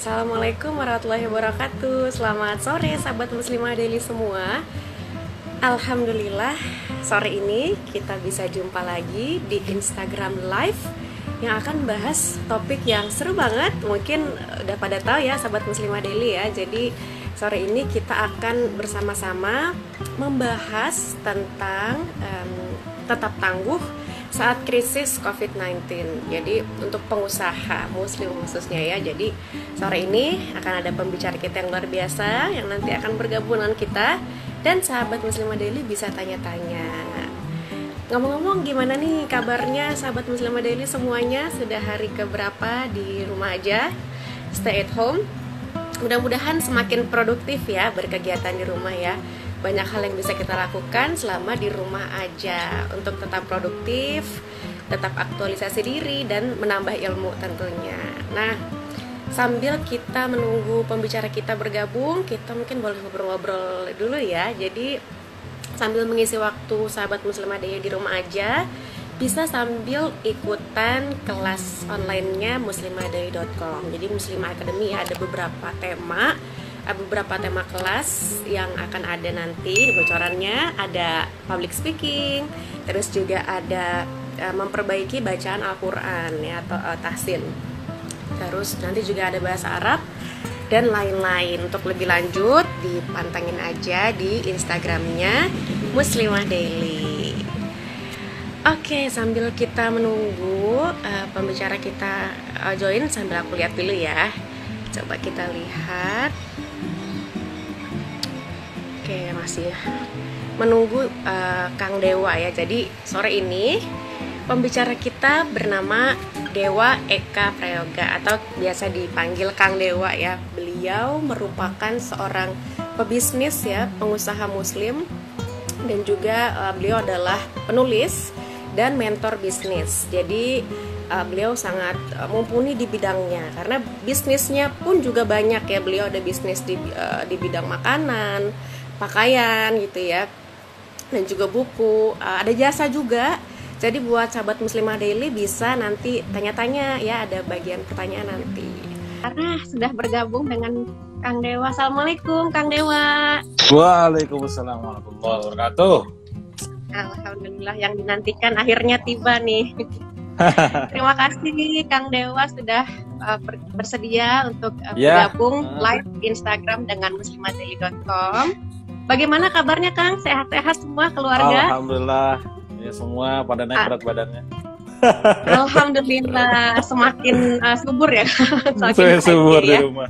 Assalamualaikum warahmatullahi wabarakatuh. Selamat sore sahabat muslimah daily semua. Alhamdulillah sore ini kita bisa jumpa lagi di Instagram Live yang akan bahas topik yang seru banget. Mungkin udah pada tahu ya sahabat muslimah daily ya. Jadi sore ini kita akan bersama-sama membahas tentang tetap tangguh saat krisis COVID-19. Jadi untuk pengusaha muslim khususnya ya. Jadi sore ini akan ada pembicara kita yang luar biasa yang nanti akan bergabung dengan kita, dan sahabat muslimah daily bisa tanya-tanya. Ngomong-ngomong, gimana nih kabarnya sahabat muslimah daily semuanya? Sudah hari keberapa di rumah aja, stay at home? Mudah-mudahan semakin produktif ya berkegiatan di rumah ya. Banyak hal yang bisa kita lakukan selama di rumah aja untuk tetap produktif, tetap aktualisasi diri, dan menambah ilmu tentunya. Nah, sambil kita menunggu pembicara kita bergabung, kita mungkin boleh ngobrol-ngobrol dulu ya. Jadi sambil mengisi waktu sahabat muslimah daily di rumah aja, bisa sambil ikutan kelas online-nya muslimadai.com. Jadi Muslimah Academy ya, ada beberapa tema kelas yang akan ada nanti. Bocorannya ada public speaking, terus juga ada memperbaiki bacaan Al-Quran ya, atau tahsin. Terus nanti juga ada bahasa Arab dan lain-lain. Untuk lebih lanjut dipantengin aja di Instagramnya Muslimah Daily. Oke, sambil kita menunggu pembicara kita join, sambil aku lihat dulu ya. Coba kita lihat. Oke, masih menunggu Kang Dewa ya. Jadi sore ini pembicara kita bernama Dewa Eka Prayoga atau biasa dipanggil Kang Dewa ya. Beliau merupakan seorang pebisnis ya, pengusaha muslim, dan juga beliau adalah penulis dan mentor bisnis. Jadi beliau sangat mumpuni di bidangnya karena bisnisnya pun juga banyak ya. Beliau ada bisnis di bidang makanan, pakaian gitu ya, dan juga buku, ada jasa juga. Jadi buat sahabat muslimah daily bisa nanti tanya-tanya ya, ada bagian pertanyaan nanti. Karena sudah bergabung dengan Kang Dewa. Assalamualaikum Kang Dewa. Waalaikumsalam warahmatullahi wabarakatuh. Alhamdulillah, yang dinantikan akhirnya tiba nih. Terima kasih Kang Dewa sudah bersedia untuk bergabung live di Instagram dengan muslimaddaily.com. Bagaimana kabarnya Kang? Sehat-sehat semua keluarga? Alhamdulillah, ya semua pada naik berat badannya. Alhamdulillah, semakin subur ya. Semakin subur di rumah.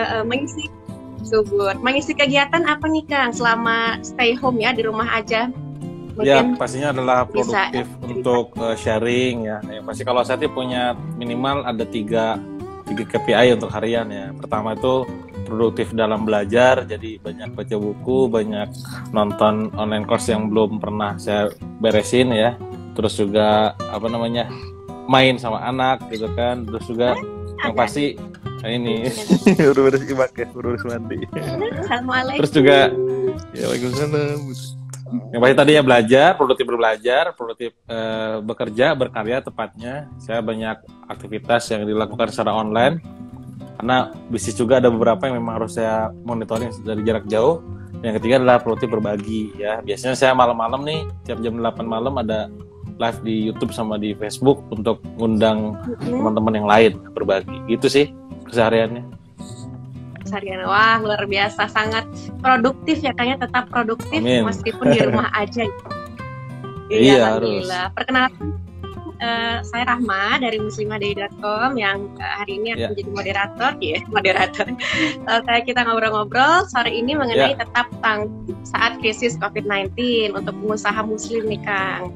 Mengisi kegiatan apa nih Kang selama stay home ya, di rumah aja? Ya, pastinya adalah produktif untuk sharing ya. Yang pasti kalau saya punya minimal ada tiga KPI untuk harian ya. Pertama itu produktif dalam belajar, jadi banyak baca buku, banyak nonton online course yang belum pernah saya beresin ya. Terus juga main sama anak gitu kan. Terus juga yang pasti ini urus mandi. Terus juga ya waalaikumsalam. Yang pasti tadi ya belajar, produktif bekerja, berkarya tepatnya. Saya banyak aktivitas yang dilakukan secara online. Karena bisnis juga ada beberapa yang memang harus saya monitoring dari jarak jauh. Yang ketiga adalah produktif berbagi ya. Biasanya saya malam-malam nih, tiap jam 8 malam ada live di YouTube sama di Facebook untuk ngundang teman-teman yang lain berbagi. Gitu sih kesehariannya. Wah, luar biasa, sangat produktif ya, kayaknya tetap produktif. Amin. Meskipun di rumah aja. Iya, alhamdulillah. Harus. Perkenalkan, saya Rahma dari muslimadai.com yang hari ini akan menjadi moderator. Kayak kita ngobrol-ngobrol sore ini mengenai tetap tangguh saat krisis COVID-19 untuk pengusaha muslim nih Kang.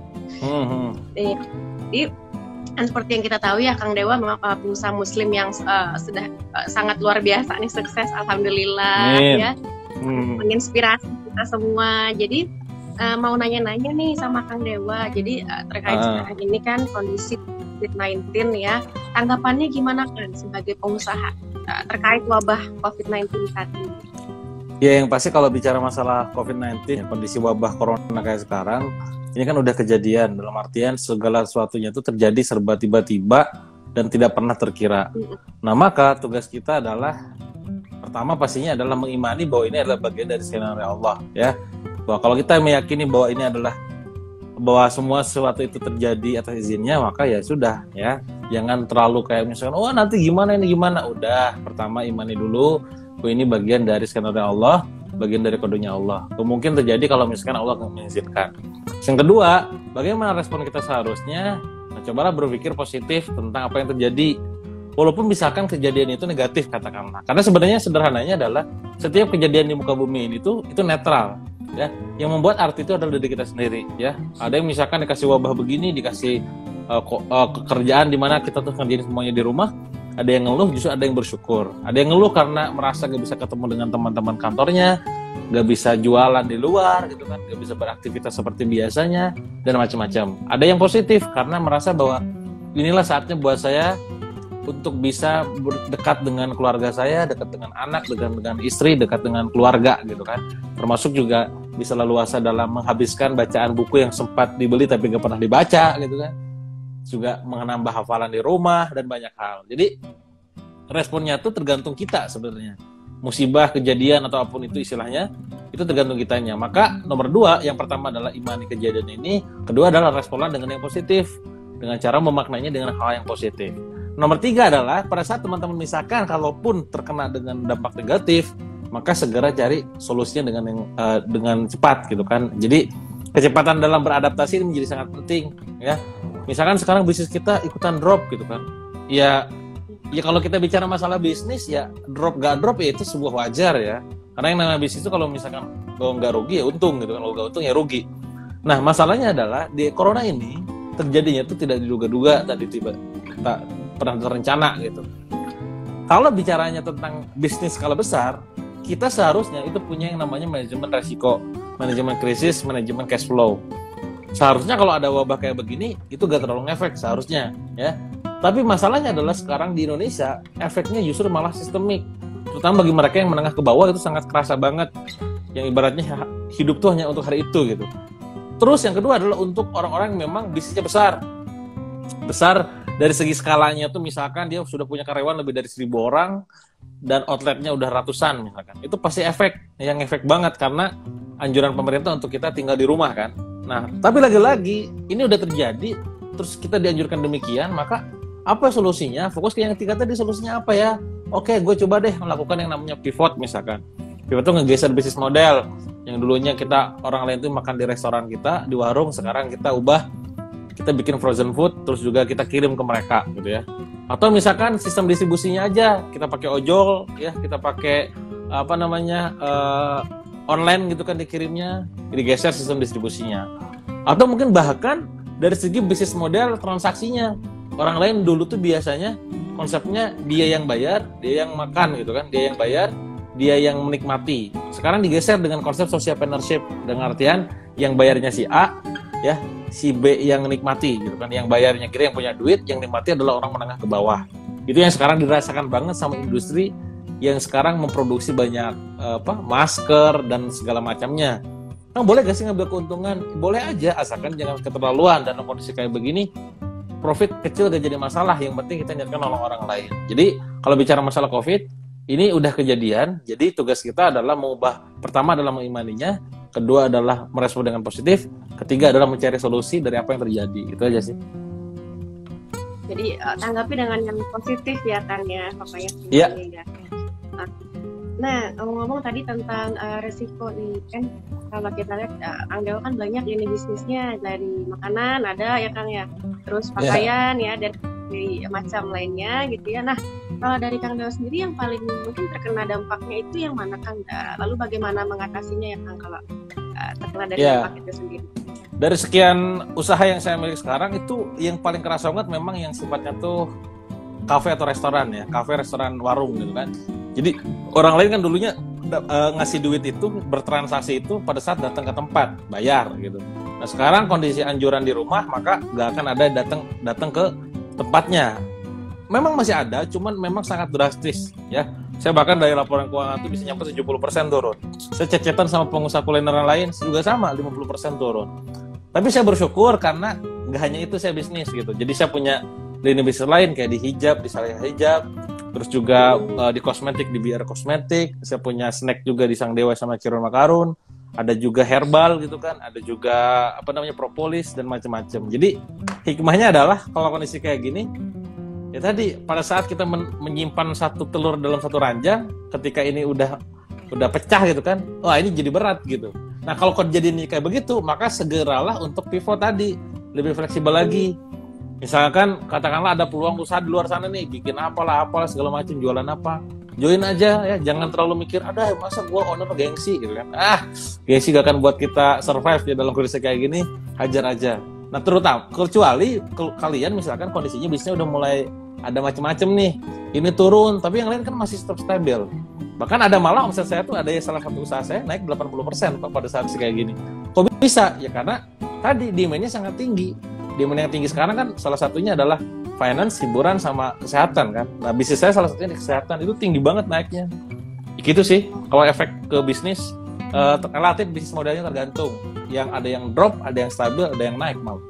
Jadi seperti yang kita tahu ya, Kang Dewa memang pengusaha muslim yang sudah sangat luar biasa nih, sukses alhamdulillah. Amin. Ya, menginspirasi kita semua. Jadi mau nanya-nanya nih sama Kang Dewa. Jadi terkait sekarang ini kan kondisi COVID-19 ya, tanggapannya gimana kan sebagai pengusaha terkait wabah COVID-19 saat ini? Ya, yang pasti kalau bicara masalah COVID-19, kondisi wabah corona kayak sekarang, ini kan udah kejadian, dalam artian segala sesuatunya itu terjadi serba tiba-tiba dan tidak pernah terkira. Nah, maka tugas kita adalah pertama pastinya adalah mengimani bahwa ini adalah bagian dari skenario Allah, ya. Bahwa kalau kita meyakini bahwa ini adalah bahwa semua sesuatu itu terjadi atas izinnya, maka ya sudah, ya. Jangan terlalu kayak misalkan, oh nanti gimana ini gimana. Udah, pertama imani dulu bahwa ini bagian dari skenario Allah, bagian dari kodenya Allah. Mungkin terjadi kalau misalkan Allah mengizinkan. Yang kedua, bagaimana respon kita seharusnya? Nah, cobalah berpikir positif tentang apa yang terjadi. Walaupun misalkan kejadian itu negatif katakanlah. Karena sebenarnya sederhananya adalah setiap kejadian di muka bumi ini itu netral, ya. Yang membuat arti itu adalah diri kita sendiri, ya. Ada yang misalkan dikasih wabah begini, dikasih kerjaan di mana kita tuh kerjain semuanya di rumah. Ada yang ngeluh, justru ada yang bersyukur. Ada yang ngeluh karena merasa gak bisa ketemu dengan teman-teman kantornya, gak bisa jualan di luar gitu kan, gak bisa beraktivitas seperti biasanya, dan macam-macam. Ada yang positif karena merasa bahwa inilah saatnya buat saya untuk bisa dekat dengan keluarga saya, dekat dengan anak, dengan istri, dekat dengan keluarga gitu kan. Termasuk juga bisa leluasa dalam menghabiskan bacaan buku yang sempat dibeli tapi gak pernah dibaca gitu kan. Juga menambah hafalan di rumah dan banyak hal. Jadi responnya tuh tergantung kita sebenarnya. Musibah, kejadian atau apapun itu istilahnya, itu tergantung kitanya. Maka nomor 2, yang pertama adalah imani kejadian ini, kedua adalah responlah dengan yang positif, dengan cara memaknainya dengan hal yang positif. Nomor 3 adalah pada saat teman-teman misalkan kalaupun terkena dengan dampak negatif, maka segera cari solusinya dengan cepat gitu kan. Jadi kecepatan dalam beradaptasi ini menjadi sangat penting, ya. Misalkan sekarang bisnis kita ikutan drop gitu kan. Ya kalau kita bicara masalah bisnis ya drop gak drop ya itu sebuah wajar ya. Karena yang namanya bisnis itu kalau misalkan kalau nggak rugi ya untung gitu kan, kalau nggak untung ya rugi. Nah masalahnya adalah di corona ini terjadinya itu tidak diduga-duga, tak pernah terencana gitu. Kalau bicaranya tentang bisnis skala besar, kita seharusnya itu punya yang namanya manajemen resiko, manajemen krisis, manajemen cash flow. Seharusnya kalau ada wabah kayak begini, itu gak terlalu ngefek seharusnya, ya. Tapi masalahnya adalah sekarang di Indonesia, efeknya justru malah sistemik. Terutama bagi mereka yang menengah ke bawah itu sangat kerasa banget. Yang ibaratnya hidup tuh hanya untuk hari itu gitu. Terus yang kedua adalah untuk orang-orang yang memang bisnisnya besar. Besar dari segi skalanya tuh misalkan dia sudah punya karyawan lebih dari 1.000 orang dan outletnya udah ratusan misalkan. Itu pasti efek banget karena anjuran pemerintah untuk kita tinggal di rumah kan. Nah, tapi lagi-lagi ini udah terjadi terus kita dianjurkan demikian, maka apa solusinya? Fokus ke yang ketiga tadi, solusinya apa ya? Oke, gue coba deh melakukan yang namanya pivot misalkan. Pivot itu ngegeser bisnis model. Yang dulunya kita orang lain tuh makan di restoran kita, di warung, sekarang kita ubah, kita bikin frozen food, terus juga kita kirim ke mereka gitu ya. Atau misalkan sistem distribusinya aja, kita pakai ojol ya, kita pakai online gitu kan dikirimnya, digeser sistem distribusinya. Atau mungkin bahkan dari segi bisnis model transaksinya, orang lain dulu tuh biasanya konsepnya dia yang bayar, dia yang makan gitu kan, dia yang bayar, dia yang menikmati. Sekarang digeser dengan konsep social partnership, dengan artian yang bayarnya si A, ya, si B yang menikmati gitu kan, yang bayarnya kita yang punya duit, yang menikmati adalah orang menengah ke bawah. Itu yang sekarang dirasakan banget sama industri yang sekarang memproduksi banyak masker dan segala macamnya. Nah, boleh gak sih ngambil keuntungan? Boleh aja, asalkan jangan keterlaluan. Dan kondisi kayak begini, profit kecil gak jadi masalah. Yang penting kita niatkan nolong orang lain. Jadi kalau bicara masalah COVID, ini udah kejadian. Jadi tugas kita adalah mengubah. Pertama adalah mengimaninya, kedua adalah merespon dengan positif, ketiga adalah mencari solusi dari apa yang terjadi. Itu aja sih. Jadi tanggapi dengan yang positif ya kan ya, pokoknya. Iya. Nah, ngomong-ngomong tadi tentang resiko nih, kan kalau kita lihat Kang Dewa kan banyak ini bisnisnya, dari makanan ada ya Kang ya, terus pakaian ya, dan dari macam lainnya gitu ya. Nah, kalau dari Kang Dewa sendiri yang paling mungkin terkena dampaknya itu yang mana Kang? Lalu bagaimana mengatasinya ya Kang kalau terkena dari dampak itu sendiri? Dari sekian usaha yang saya miliki sekarang itu yang paling kerasa banget memang yang sifatnya tuh kafe atau restoran ya, kafe, restoran, warung gitu kan. Jadi orang lain kan dulunya ngasih duit itu, bertransaksi itu pada saat datang ke tempat, bayar gitu. Nah sekarang kondisi anjuran di rumah, maka nggak akan ada datang ke tempatnya. Memang masih ada, cuman memang sangat drastis ya. Saya bahkan dari laporan keuangan itu bisa nyampe 70% turun. Saya cecetan sama pengusaha kulineran lain juga sama 50% turun. Tapi saya bersyukur karena nggak hanya itu saya bisnis gitu. Jadi saya punya lini bisnis lain kayak di hijab, di Salihah Hijab, terus juga di kosmetik, di BR Kosmetik. Saya punya snack juga di Sang Dewa sama Kirun Makarun. Ada juga herbal gitu kan, ada juga propolis dan macam-macam. Jadi hikmahnya adalah kalau kondisi kayak gini, ya tadi pada saat kita menyimpan satu telur dalam satu ranjang, ketika ini udah pecah gitu kan, wah ini jadi berat gitu. Nah kalau kejadian kayak begitu, maka segeralah untuk pivot tadi, lebih fleksibel lagi. Misalkan katakanlah ada peluang usaha di luar sana nih, bikin apalah segala macam, jualan apa, join aja ya, jangan terlalu mikir ada masa gua owner gengsi gitu kan. Gengsi gak akan buat kita survive ya dalam kondisi kayak gini, hajar aja. Nah terutama kecuali kalian misalkan kondisinya bisnisnya udah mulai ada macam-macam nih, ini turun tapi yang lain kan masih tetap stabil. Bahkan ada malah omset saya tuh ada ya, salah satu usaha saya naik 80% pada saat kayak gini. Kok bisa? Ya karena tadi demand-nya sangat tinggi. Demand yang tinggi sekarang kan salah satunya adalah finance, hiburan, sama kesehatan kan. Nah bisnis saya salah satunya di kesehatan, itu tinggi banget naiknya. Gitu sih, kalau efek ke bisnis, relatif bisnis modelnya tergantung. Yang ada yang drop, ada yang stabil, ada yang naik malah.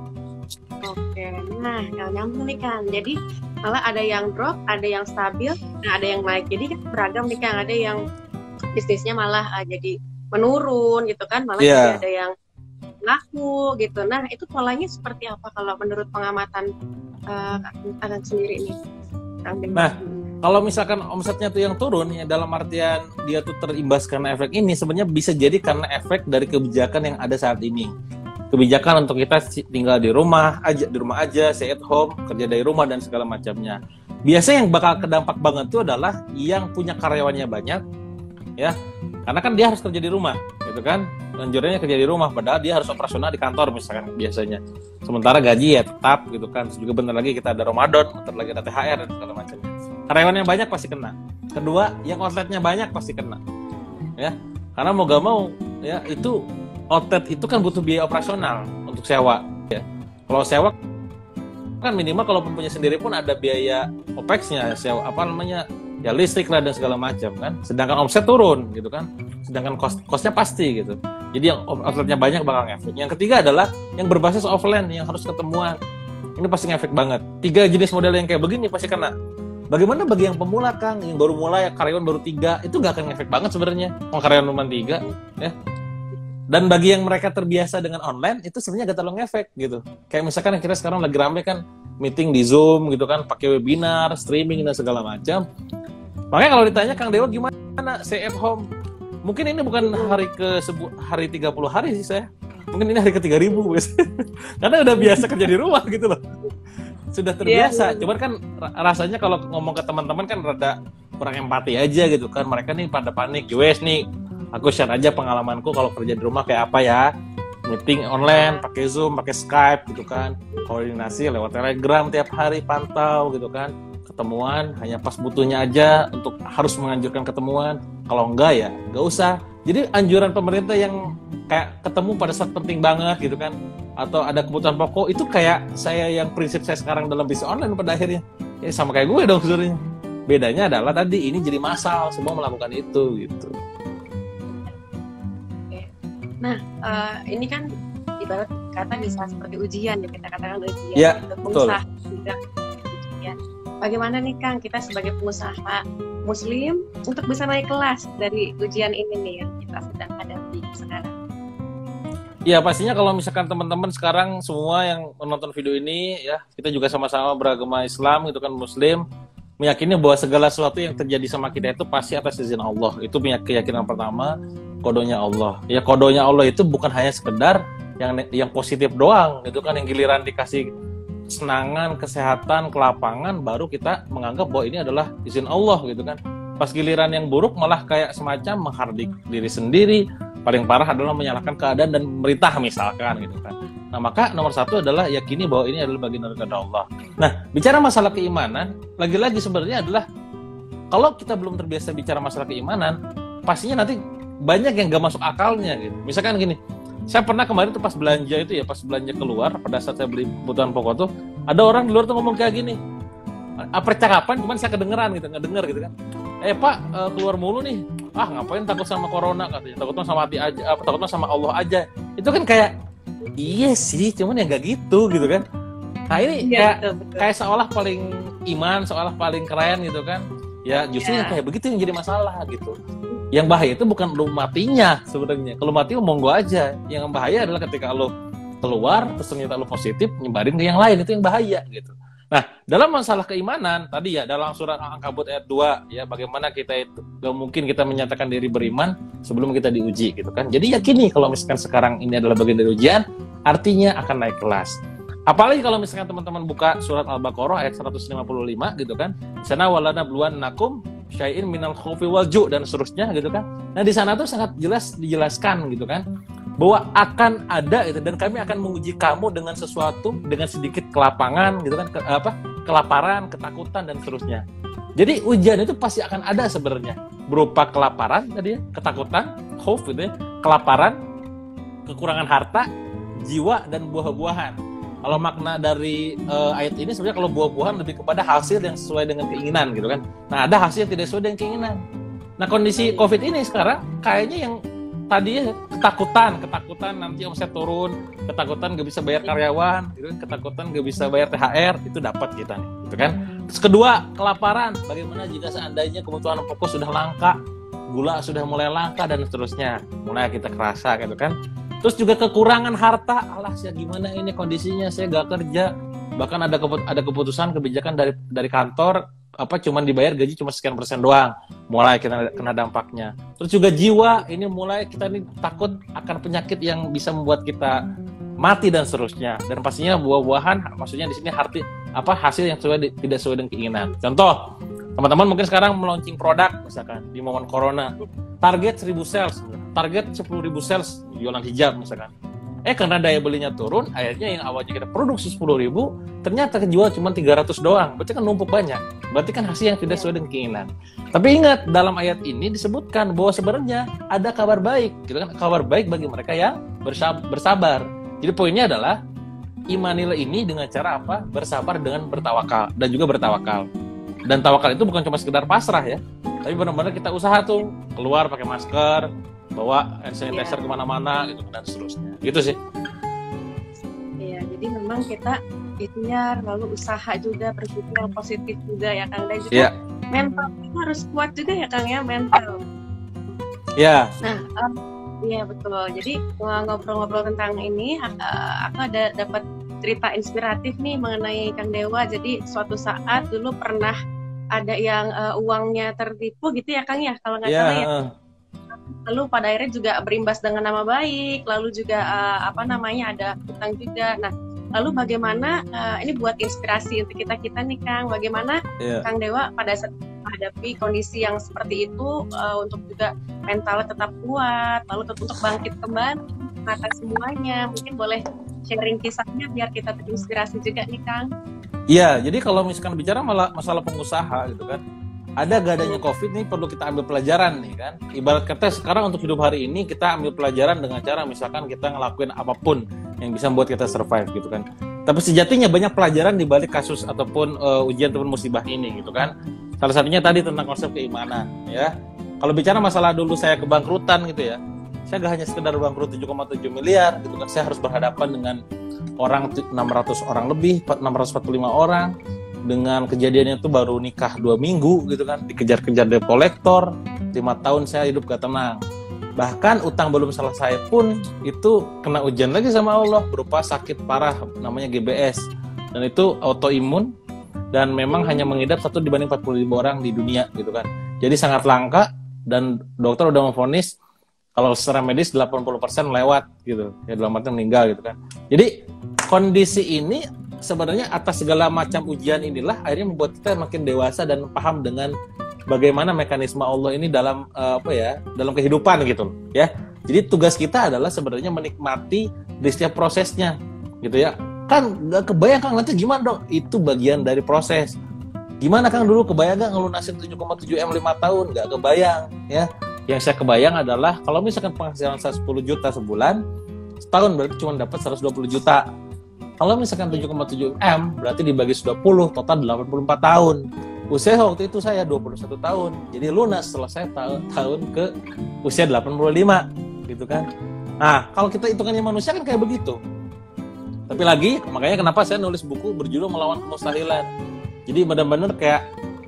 Oke, nah kalau nyambung nih Kang, jadi malah ada yang drop, ada yang stabil, nah ada yang naik. Jadi kan beragam nih Kang, ada yang bisnisnya malah jadi menurun gitu kan, malah juga ada yang laku gitu. Nah itu polanya seperti apa kalau menurut pengamatan Kang sendiri ini? Nah kalau misalkan omsetnya tuh yang turun ya, dalam artian dia tuh terimbas karena efek ini, sebenarnya bisa jadi karena efek dari kebijakan yang ada saat ini. Kebijakan untuk kita tinggal di rumah aja, stay at home, kerja dari rumah dan segala macamnya. Biasanya yang bakal kedampak banget itu adalah yang punya karyawannya banyak, ya, karena kan dia harus kerja di rumah, gitu kan. Anjurannya kerja di rumah, padahal dia harus operasional di kantor misalkan biasanya. Sementara gaji ya tetap gitu kan. Terus juga bentar lagi kita ada Ramadan, bentar lagi ada THR dan segala macamnya. Karyawan yang banyak pasti kena. Kedua, yang outletnya banyak pasti kena, ya. Karena mau gak mau, ya itu outlet itu kan butuh biaya operasional untuk sewa, ya. Kalau sewa kan minimal kalau punya sendiri pun ada biaya OPEX-nya, sewa ya listrik lah dan segala macam kan. Sedangkan omset turun gitu kan. Sedangkan cost-nya pasti gitu. Jadi yang outletnya banyak bakal ngefek. Yang ketiga adalah yang berbasis offline yang harus ketemuan. Ini pasti ngefek banget. 3 jenis model yang kayak begini pasti kena. Bagaimana bagi yang pemula Kang, yang baru mulai, karyawan baru 3, itu gak akan ngefek banget sebenarnya. Karyawan cuma 3, ya. Dan bagi yang mereka terbiasa dengan online, itu sebenarnya gak terlalu ngefek gitu. Kayak misalkan yang kita sekarang lagi rame kan, meeting di Zoom gitu kan, pakai webinar, streaming dan segala macam. Makanya kalau ditanya Kang Dewa gimana stay at home, mungkin ini bukan hari 30 hari sih saya. Mungkin ini hari ke 3000 karena udah biasa kerja di rumah gitu loh. Sudah terbiasa. Cuman kan rasanya kalau ngomong ke teman-teman kan rada kurang empati aja gitu kan. Mereka nih pada panik. Wes nih, aku share aja pengalamanku kalau kerja di rumah kayak apa ya. Meeting online, pakai Zoom, pakai Skype gitu kan. Koordinasi lewat Telegram tiap hari, pantau gitu kan. Ketemuan hanya pas butuhnya aja untuk harus menganjurkan ketemuan. Kalau enggak ya enggak usah. Jadi anjuran pemerintah yang kayak ketemu pada saat penting banget gitu kan, atau ada kebutuhan pokok, itu kayak saya yang prinsip saya sekarang dalam bisnis online pada akhirnya ya sama kayak gue dong sebenarnya. Bedanya adalah tadi ini jadi massal, semua melakukan itu gitu. Nah ini kan ibarat kata bisa seperti ujian ya, kita katakan ujian ya, untuk pengusaha juga ujian. Bagaimana nih Kang kita sebagai pengusaha Muslim untuk bisa naik kelas dari ujian ini nih yang kita sedang hadapi sekarang? Ya pastinya kalau misalkan teman-teman sekarang semua yang menonton video ini ya, kita juga sama-sama beragama Islam gitu kan, Muslim, meyakini bahwa segala sesuatu yang terjadi sama kita itu pasti atas izin Allah. Itu punya keyakinan pertama, kodonya Allah. Ya kodonya Allah itu bukan hanya sekedar yang positif doang gitu kan, yang giliran dikasih kesenangan, kesehatan, kelapangan, baru kita menganggap bahwa ini adalah izin Allah gitu kan. Pas giliran yang buruk malah kayak semacam menghardik diri sendiri. Paling parah adalah menyalahkan keadaan dan pemerintah misalkan gitu kan. Nah maka nomor satu adalah yakini bahwa ini adalah bagian dari Allah. Nah bicara masalah keimanan, lagi-lagi sebenarnya adalah kalau kita belum terbiasa bicara masalah keimanan, pastinya nanti banyak yang gak masuk akalnya gitu. Misalkan gini, saya pernah kemarin tuh pas belanja keluar, pada saat saya beli kebutuhan pokok tuh, ada orang di luar tuh ngomong kayak gini, percakapan cuman saya kedengeran gitu, ngedenger gitu kan. Pak keluar mulu nih, ngapain takut sama corona katanya, takutnya sama hati aja, takutnya sama Allah aja. Itu kan kayak iya sih, cuman ya nggak gitu kan. Nah ini kayak seolah paling iman, seolah paling keren gitu kan. Ya justru yang kayak begitu yang jadi masalah gitu. Yang bahaya itu bukan lu matinya sebenarnya. Kalau mati monggo aja. Yang bahaya adalah ketika lu keluar terus ternyata lu positif nyebarin ke yang lain, itu yang bahaya gitu. Nah, dalam masalah keimanan tadi ya dalam surat Al-Ankabut ayat 2 ya, bagaimana kita itu gak mungkin kita menyatakan diri beriman sebelum kita diuji gitu kan. Jadi yakini kalau misalkan sekarang ini adalah bagian dari ujian, artinya akan naik kelas. Apalagi kalau misalkan teman-teman buka surat Al-Baqarah ayat 155 gitu kan. Di sana walanabluwannakum syai'in minal khaufi wal ju' dan seterusnya gitu kan. Nah, di sana tuh sangat jelas dijelaskan gitu kan bahwa akan ada itu, dan kami akan menguji kamu dengan sesuatu, dengan sedikit kelapangan gitu kan, kelaparan, ketakutan dan seterusnya. Jadi ujian itu pasti akan ada sebenarnya, berupa kelaparan tadi ya, ketakutan, khauf gitu ya, kelaparan, kekurangan harta, jiwa dan buah-buahan. Kalau makna dari ayat ini sebenarnya kalau buah-buahan lebih kepada hasil yang sesuai dengan keinginan gitu kan. Nah, ada hasil yang tidak sesuai dengan keinginan. Nah, kondisi COVID ini sekarang kayaknya yang tadinya ketakutan nanti omset turun, ketakutan gak bisa bayar karyawan, gitu, ketakutan gak bisa bayar THR, itu dapat kita nih, gitu kan. Terus kedua, kelaparan. Bagaimana jika seandainya kebutuhan pokok sudah langka, gula sudah mulai langka dan seterusnya, mulai kita kerasa gitu kan. Terus juga kekurangan harta, alah saya gimana ini kondisinya, saya gak kerja, bahkan ada keputusan kebijakan dari kantor cuman dibayar gaji cuma sekian persen doang, mulai kena dampaknya. Terus juga jiwa, ini mulai kita ini takut akan penyakit yang bisa membuat kita mati dan seterusnya. Dan pastinya buah-buahan, maksudnya di sini hasil yang tidak sesuai dengan keinginan. Contoh, teman-teman mungkin sekarang melaunching produk misalkan di momen corona, target 1000 sales, target 10.000 sales jualan hijab misalkan. Karena daya belinya turun, akhirnya yang awalnya kita produksi 10.000 ternyata kejual cuma 300 doang. Berarti kan numpuk banyak. Berarti kan hasil yang tidak sesuai dengan keinginan. Tapi ingat, dalam ayat ini disebutkan bahwa sebenarnya ada kabar baik, gitu kan? Kabar baik bagi mereka yang bersabar. Jadi poinnya adalah imanilah ini dengan cara apa? Bersabar dengan bertawakal dan juga bertawakal. Dan tawakal itu bukan cuma sekedar pasrah ya, tapi benar-benar kita usaha tuh keluar pakai masker, bawa hand sanitizer kemana-mana gitu dan seterusnya. Gitu sih. Iya, jadi memang kita ikhtiar lalu usaha juga, berpikir positif juga ya Kang, dan juga mental kita harus kuat juga ya Kang ya, mental. Iya. Nah, iya betul. Jadi ngobrol-ngobrol tentang ini, aku ada dapat cerita inspiratif nih mengenai Kang Dewa. Jadi suatu saat dulu pernah ada yang uangnya tertipu gitu ya Kang ya, kalau nggak salah ya. Lalu pada akhirnya juga berimbas dengan nama baik, lalu juga ada hutang juga. Nah, lalu bagaimana ini buat inspirasi untuk kita nih Kang, bagaimana Kang Dewa pada saat menghadapi kondisi yang seperti itu untuk juga mentalnya tetap kuat, lalu untuk bangkit kembali atas semuanya. Mungkin boleh sharing kisahnya biar kita terinspirasi juga nih Kang. Iya, jadi kalau misalkan bicara masalah pengusaha gitu kan, ada gak adanya COVID nih perlu kita ambil pelajaran nih kan. Ibarat kata sekarang untuk hidup hari ini kita ambil pelajaran dengan cara misalkan kita ngelakuin apapun yang bisa membuat kita survive gitu kan. Tapi sejatinya banyak pelajaran di balik kasus ataupun ujian ataupun musibah ini gitu kan. Salah satunya tadi tentang konsep keimanan ya. Kalau bicara masalah dulu saya kebangkrutan gitu ya, saya gak hanya sekedar bangkrut 7,7 miliar gitu kan. Saya harus berhadapan dengan orang 600 orang lebih, 645 orang, dengan kejadiannya itu baru nikah 2 minggu gitu kan, dikejar-kejar debt collector, 5 tahun saya hidup gak tenang. Bahkan utang belum selesai pun itu kena ujian lagi sama Allah berupa sakit parah namanya GBS, dan itu autoimun dan memang hanya mengidap 1 dibanding 40.000 orang di dunia gitu kan. Jadi sangat langka dan dokter udah memvonis kalau secara medis 80% lewat gitu ya, dalam arti meninggal gitu kan. Jadi kondisi ini sebenarnya atas segala macam ujian inilah akhirnya membuat kita makin dewasa dan paham dengan bagaimana mekanisme Allah ini dalam dalam kehidupan gitu ya. Jadi tugas kita adalah sebenarnya menikmati di setiap prosesnya gitu ya. Kan gak kebayang Kang nanti gimana dong, itu bagian dari proses. Gimana Kang dulu kebayang gak ngelunasin 7,7 M 5 tahun? Gak kebayang ya. Yang saya kebayang adalah kalau misalkan penghasilan saya 10 juta sebulan, setahun berarti cuma dapat 120 juta. Kalau misalkan 7,7 M berarti dibagi 20, total 84 tahun. Usia waktu itu saya 21 tahun. Jadi lunas selesai tahun ke usia 85 gitu kan. Nah, kalau kita hitungannya manusia kan kayak begitu. Tapi lagi, makanya kenapa saya nulis buku berjudul Melawan Kemustahilan. Jadi benar-benar kayak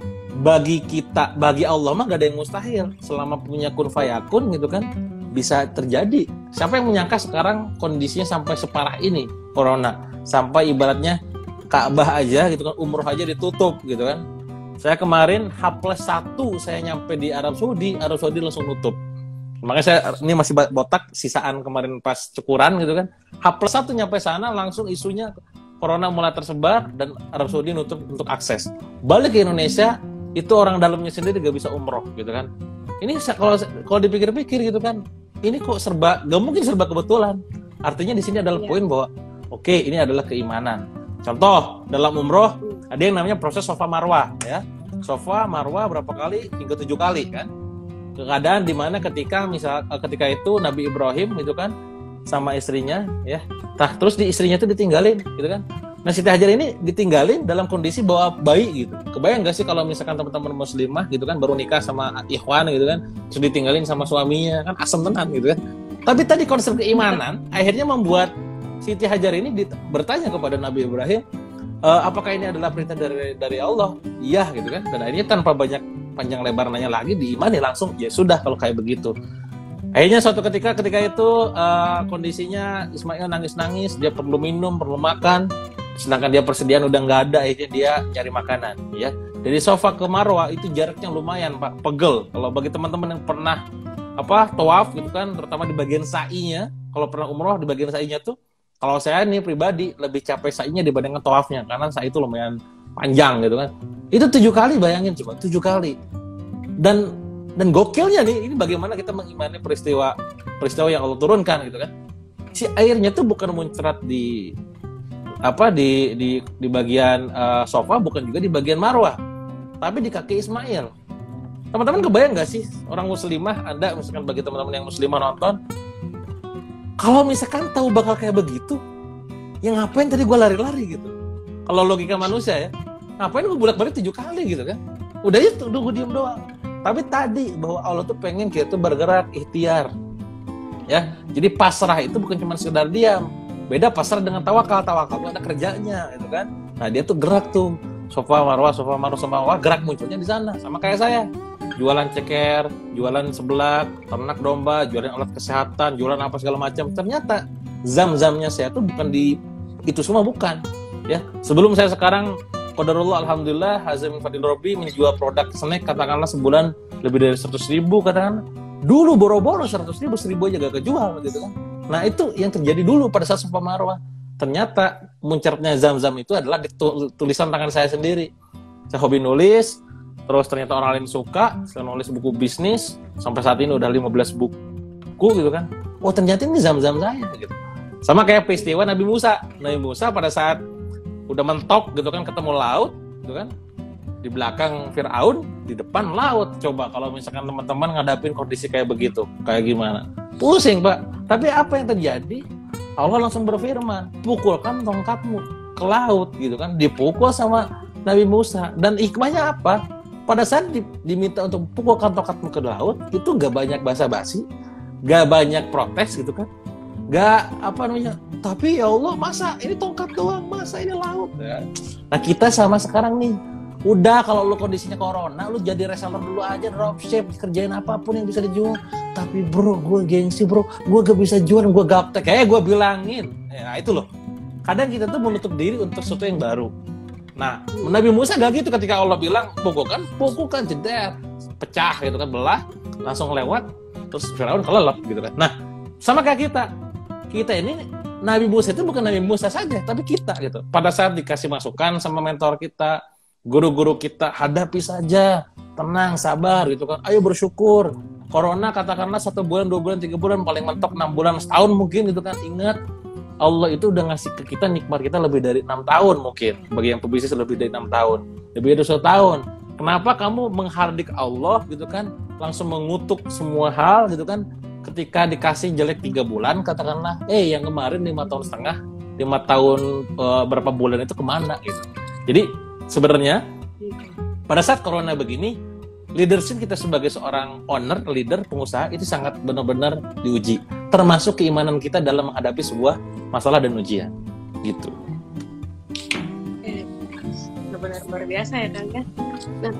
bagi Allah mah gak ada yang mustahil. Selama punya kun fayakun gitu kan, bisa terjadi. Siapa yang menyangka sekarang kondisinya sampai separah ini corona, sampai ibaratnya Ka'bah aja gitu kan, umroh aja ditutup gitu kan. Saya kemarin H+1 saya nyampe di Arab Saudi langsung nutup. Makanya saya ini masih botak sisaan kemarin pas cukuran gitu kan. H+1 nyampe sana langsung isunya corona mulai tersebar dan Arab Saudi nutup untuk akses. Balik ke Indonesia itu orang dalamnya sendiri gak bisa umroh gitu kan. Ini kalau dipikir-pikir gitu kan, ini kok gak mungkin serba kebetulan. Artinya di sini adalah poin bahwa oke, ini adalah keimanan. Contoh dalam umroh ada yang namanya proses Safa Marwah ya. Safa Marwah berapa kali? Hingga 7 kali kan. Keadaan dimana ketika itu Nabi Ibrahim itu kan sama istrinya ya. Terus di istrinya itu ditinggalin gitu kan. Nah, Siti Hajar ini ditinggalin dalam kondisi bawa bayi gitu. Kebayang gak sih kalau misalkan teman-teman muslimah gitu kan baru nikah sama ikhwan gitu kan, terus ditinggalin sama suaminya, kan asem tenan gitu kan. Tapi tadi konsep keimanan akhirnya membuat Siti Hajar ini bertanya kepada Nabi Ibrahim, apakah ini adalah perintah dari Allah? Iya gitu kan. Dan akhirnya tanpa banyak panjang lebar nanya lagi, diimani langsung, ya sudah kalau kayak begitu. Akhirnya suatu ketika itu kondisinya Ismail nangis-nangis, dia perlu minum, perlu makan, sedangkan dia persediaan udah nggak ada, akhirnya dia cari makanan ya. Dari Safa ke Marwah itu jaraknya lumayan Pak, pegel. Kalau bagi teman-teman yang pernah tawaf gitu kan, terutama di bagian sa'inya, kalau pernah umroh di bagian sa'inya tuh, kalau saya nih pribadi lebih capek sa'inya dibandingkan tawafnya, karena sa'i itu lumayan panjang gitu kan. Itu 7 kali, bayangin coba 7 kali. Dan gokilnya nih, ini bagaimana kita mengimani peristiwa yang Allah turunkan gitu kan. Si airnya tuh bukan muncrat di bagian Safa, bukan juga di bagian Marwah, tapi di kaki Ismail. Teman-teman kebayang nggak sih orang muslimah, Anda misalkan bagi teman-teman yang muslimah nonton, kalau misalkan tahu bakal kayak begitu, ya ngapain tadi gue lari-lari gitu? Kalau logika manusia ya, ngapain gue bolak-balik 7 kali gitu kan? Udah itu, gue diem doang. Tapi tadi bahwa Allah tuh pengen kita tuh bergerak, ikhtiar, ya. Jadi pasrah itu bukan cuma sekedar diam. Beda pasrah dengan tawakal. Tawakal itu ada kerjanya, gitu kan. Nah dia tuh gerak tuh, Safa Marwah, gerak munculnya di sana. Sama kayak saya, jualan ceker, jualan seblak, ternak domba, jualan alat kesehatan, jualan apa segala macam. Ternyata zam-zamnya saya tuh bukan di itu semua, bukan. Ya, sebelum saya sekarang qadarullah alhamdulillah Hazim Fadil Robi menjual produk snack katakanlah sebulan lebih dari 100.000 katakanlah. Dulu boro-boro 100.000 aja gak kejual gitu kan. Nah itu yang terjadi dulu pada saat Safa Marwah. Ternyata muncratnya zam-zam itu adalah tulisan tangan saya sendiri. Saya hobi nulis, terus ternyata orang lain suka, saya nulis buku bisnis, sampai saat ini udah 15 buku gitu kan. Oh ternyata ini zam-zam saya gitu. Sama kayak peristiwa Nabi Musa. Nabi Musa pada saat udah mentok gitu kan, ketemu laut gitu kan, di belakang Fir'aun, di depan laut. Coba kalau misalkan teman-teman ngadapin kondisi kayak begitu, kayak gimana? Pusing Pak. Tapi apa yang terjadi? Allah langsung berfirman, pukulkan tongkatmu ke laut gitu kan. Dipukul sama Nabi Musa. Dan hikmahnya apa? Pada saat diminta untuk pukulkan tongkatmu ke laut, itu gak banyak basa-basi, gak banyak protes gitu kan, gak tapi ya Allah masa ini tongkat doang, masa ini laut ya. Nah kita sama sekarang nih, udah kalau lu kondisinya corona, lu jadi reseller dulu aja, dropship, kerjain apapun yang bisa dijual. Tapi bro, gue gengsi bro, gue gak bisa jual, gue gaptek, kayak gue bilangin ya, itu loh, kadang kita tuh menutup diri untuk sesuatu yang baru. Nah Nabi Musa gak gitu, ketika Allah bilang pukulkan jeder, pecah gitu kan, belah, langsung lewat, terus Firaun kelelep gitu kan. Nah sama kayak kita ini, Nabi Musa itu bukan Nabi Musa saja, tapi kita gitu. Pada saat dikasih masukan sama mentor kita, guru-guru kita, hadapi saja, tenang, sabar gitu kan. Ayo bersyukur. Corona katakanlah 1 bulan, 2 bulan, 3 bulan, paling mentok 6 bulan, setahun mungkin gitu kan. Ingat, Allah itu udah ngasih ke kita nikmat kita lebih dari 6 tahun mungkin. Bagi yang pebisnis lebih dari 6 tahun, lebih dari 1 tahun. Kenapa kamu menghardik Allah gitu kan, langsung mengutuk semua hal gitu kan? Ketika dikasih jelek 3 bulan, katakanlah, yang kemarin 5 tahun setengah, 5 tahun berapa bulan itu kemana gitu. Jadi sebenarnya pada saat corona begini, leadership kita sebagai seorang owner, leader, pengusaha itu sangat benar-benar diuji. Termasuk keimanan kita dalam menghadapi sebuah masalah dan ujian. gitu. Benar-benar luar biasa ya Kang ya. Nah,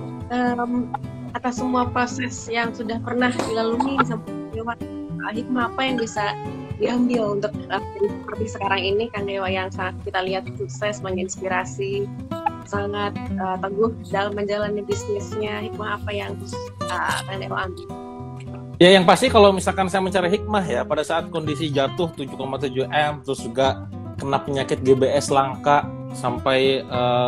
atas semua proses yang sudah pernah dilalui sampai Dewa, hikmah apa yang bisa diambil untuk seperti sekarang ini Kang Dewa yang sangat kita lihat sukses, menginspirasi, sangat teguh dalam menjalani bisnisnya. Hikmah apa yang Kang Dewa ambil? Ya yang pasti kalau misalkan saya mencari hikmah ya, pada saat kondisi jatuh 7,7 M, terus juga kena penyakit GBS langka, sampai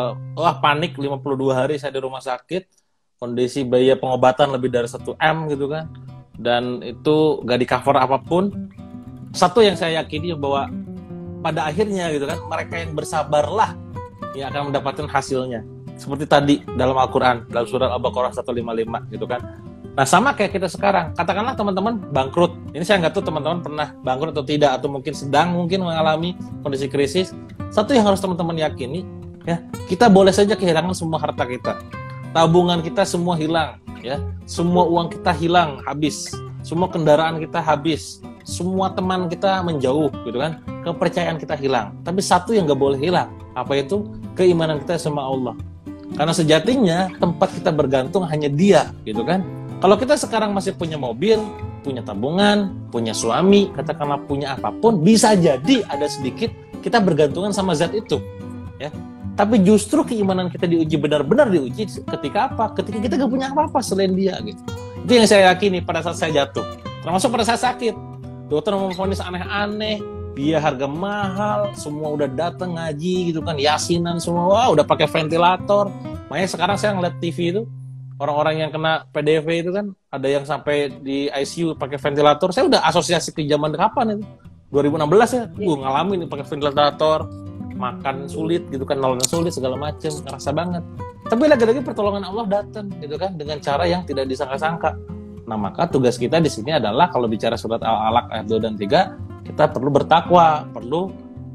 panik 52 hari saya di rumah sakit, kondisi biaya pengobatan lebih dari 1 M gitu kan, dan itu gak di cover apapun. Satu yang saya yakini bahwa pada akhirnya gitu kan, mereka yang bersabarlah yang akan mendapatkan hasilnya. Seperti tadi dalam Al-Quran, dalam surat Al-Baqarah 155 gitu kan. Nah sama kayak kita sekarang, katakanlah teman-teman bangkrut. Ini saya nggak tahu teman-teman pernah bangkrut atau tidak, atau mungkin sedang mengalami kondisi krisis. Satu yang harus teman-teman yakini, ya, kita boleh saja kehilangan semua harta kita, tabungan kita semua hilang, ya, semua uang kita hilang, habis, semua kendaraan kita habis, semua teman kita menjauh, gitu kan, kepercayaan kita hilang. Tapi satu yang nggak boleh hilang, apa itu? Keimanan kita sama Allah. Karena sejatinya tempat kita bergantung hanya Dia, gitu kan. Kalau kita sekarang masih punya mobil, punya tabungan, punya suami, katakanlah punya apapun, bisa jadi ada sedikit kita bergantungan sama zat itu, ya. Tapi justru keimanan kita diuji, benar-benar diuji ketika apa? Ketika kita gak punya apa-apa selain Dia, gitu. Itu yang saya yakini pada saat saya jatuh, termasuk pada saat sakit. Dokter memvonis aneh-aneh, biaya harga mahal, semua udah datang ngaji gitu kan, yasinan semua, wah, udah pakai ventilator. Makanya sekarang saya ngeliat TV itu, orang-orang yang kena PDV itu kan, ada yang sampai di ICU pakai ventilator. Saya udah asosiasi ke zaman kapan itu? 2016 ya, gue ngalamin pakai ventilator, makan sulit gitu kan, nolongnya sulit segala macem, ngerasa banget. Tapi lagi-lagi pertolongan Allah datang gitu kan, dengan cara yang tidak disangka-sangka. Nah maka tugas kita di sini adalah, kalau bicara surat Al-Alaq ayat 2 dan 3, kita perlu bertakwa, perlu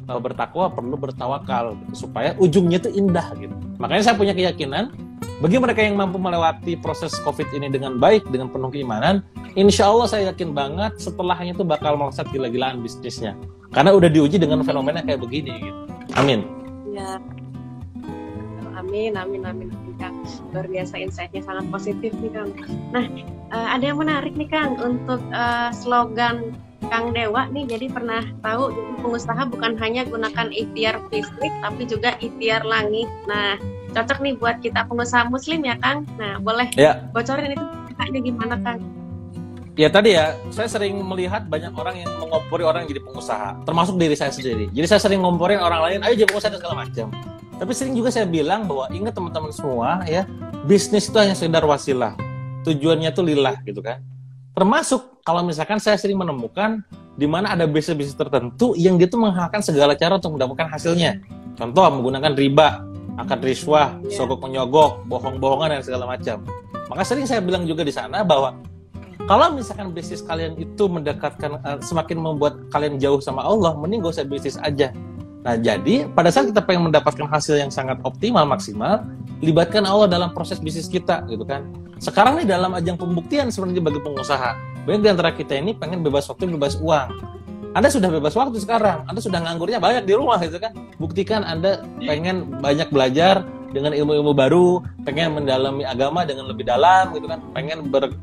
bertawakal gitu, supaya ujungnya itu indah gitu. Makanya saya punya keyakinan, bagi mereka yang mampu melewati proses COVID ini dengan baik, dengan penuh keimanan, insya Allah saya yakin banget setelahnya itu bakal melesat gila-gilaan bisnisnya. Karena udah diuji dengan fenomena kayak begini gitu. Amin. Ya. Amin. Kang. Luar biasa, insight-nya sangat positif nih Kang. Nah, ada yang menarik nih Kang untuk slogan Kang Dewa nih. Jadi pernah tahu, jadi pengusaha bukan hanya gunakan ikhtiar fisik, tapi juga ikhtiar langit. Nah, cocok nih buat kita pengusaha muslim ya Kang. Nah, boleh bocorin itu ceritanya gimana Kang? Ya tadi ya, saya sering melihat banyak orang yang mengompori orang yang jadi pengusaha, termasuk diri saya sendiri. Jadi saya sering ngomporin orang lain, ayo jadi pengusaha dan segala macam. Tapi sering juga saya bilang bahwa ingat teman-teman semua ya, bisnis itu hanya sekedar wasilah. Tujuannya itu lillah gitu kan. Termasuk kalau misalkan saya sering menemukan di mana ada bisnis-bisnis tertentu yang dia tuh menghalalkan segala cara untuk mendapatkan hasilnya. Contoh menggunakan riba, akad riswah, sogok menyogok, bohong-bohongan dan segala macam. Maka sering saya bilang juga di sana bahwa kalau misalkan bisnis kalian itu mendekatkan, semakin membuat kalian jauh sama Allah, mending gak usah bisnis aja. Nah jadi pada saat kita pengen mendapatkan hasil yang sangat optimal, maksimal, libatkan Allah dalam proses bisnis kita gitu kan. Sekarang nih dalam ajang pembuktian sebenarnya bagi pengusaha. Banyak di antara kita ini pengen bebas waktu, bebas uang. Anda sudah bebas waktu sekarang, Anda sudah nganggurnya banyak di rumah gitu kan. Buktikan Anda pengen banyak belajar dengan ilmu-ilmu baru, pengen mendalami agama dengan lebih dalam gitu kan, pengen